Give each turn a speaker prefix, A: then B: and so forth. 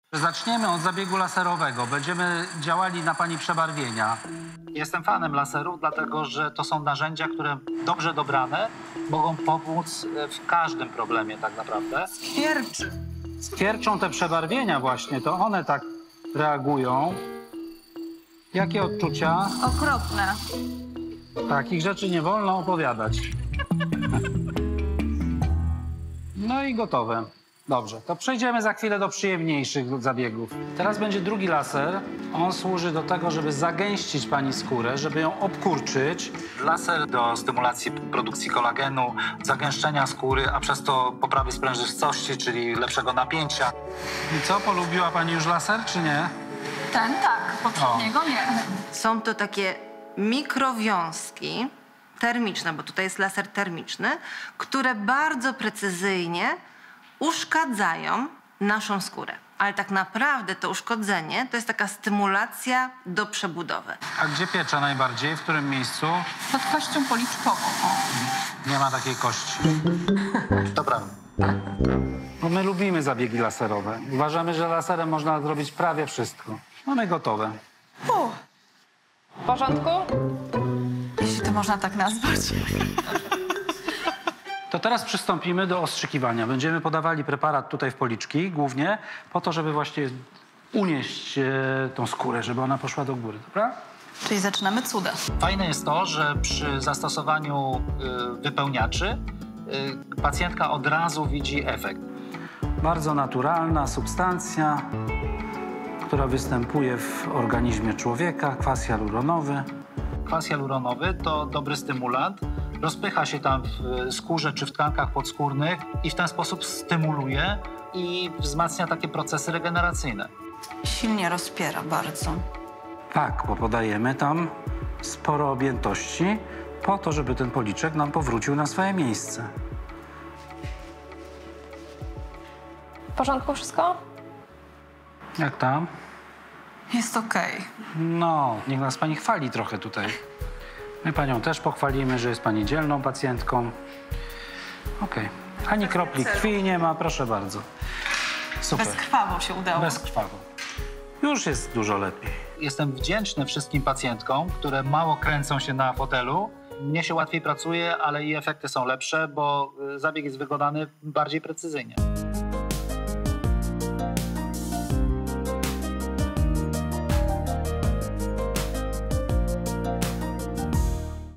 A: Zaczniemy od zabiegu laserowego. Będziemy działali na pani przebarwienia. Jestem fanem laserów, dlatego że to są narzędzia, które dobrze dobrane mogą pomóc w każdym problemie tak naprawdę.
B: Skwierczy.
A: Skwierczą te przebarwienia właśnie, to one tak reagują. Jakie odczucia?
B: Okropne.
A: Takich rzeczy nie wolno opowiadać. No i gotowe. Dobrze, to przejdziemy za chwilę do przyjemniejszych zabiegów. Teraz będzie drugi laser. On służy do tego, żeby zagęścić pani skórę, żeby ją obkurczyć. Laser do stymulacji produkcji kolagenu, zagęszczenia skóry, a przez to poprawy sprężystości, czyli lepszego napięcia. I co, polubiła pani już laser, czy nie?
B: Ten tak, poprzedniego nie.
C: Są to takie mikrowiązki termiczne, bo tutaj jest laser termiczny, które bardzo precyzyjnie uszkadzają naszą skórę. Ale tak naprawdę to uszkodzenie to jest taka stymulacja do przebudowy.
A: A gdzie piecze najbardziej? W którym miejscu?
B: Pod kością policzkową.
A: Nie ma takiej kości. Dobra. No my lubimy zabiegi laserowe. Uważamy, że laserem można zrobić prawie wszystko. Mamy gotowe.
B: W porządku? Jeśli to można tak nazwać.
A: To teraz przystąpimy do ostrzykiwania. Będziemy podawali preparat tutaj w policzki, głównie po to, żeby właśnie unieść tą skórę, żeby ona poszła do góry, dobra?
B: Czyli zaczynamy cuda.
A: Fajne jest to, że przy zastosowaniu wypełniaczy pacjentka od razu widzi efekt. Bardzo naturalna substancja, która występuje w organizmie człowieka, kwas hialuronowy. Kwas hialuronowy to dobry stymulant. Rozpycha się tam w skórze czy w tkankach podskórnych i w ten sposób stymuluje i wzmacnia takie procesy regeneracyjne.
B: Silnie rozpiera bardzo.
A: Tak, bo podajemy tam sporo objętości po to, żeby ten policzek nam powrócił na swoje miejsce.
D: W porządku wszystko?
A: Jak tam?
B: Jest okej.
A: No, niech nas pani chwali trochę tutaj. My panią też pochwalimy, że jest pani dzielną pacjentką. Okej. Ani kropli krwi nie ma, proszę bardzo. Super.
B: Bezkrwawo się udało.
A: Bezkrwawo. Już jest dużo lepiej. Jestem wdzięczny wszystkim pacjentkom, które mało kręcą się na fotelu. Mnie się łatwiej pracuje, ale i efekty są lepsze, bo zabieg jest wykonany bardziej precyzyjnie.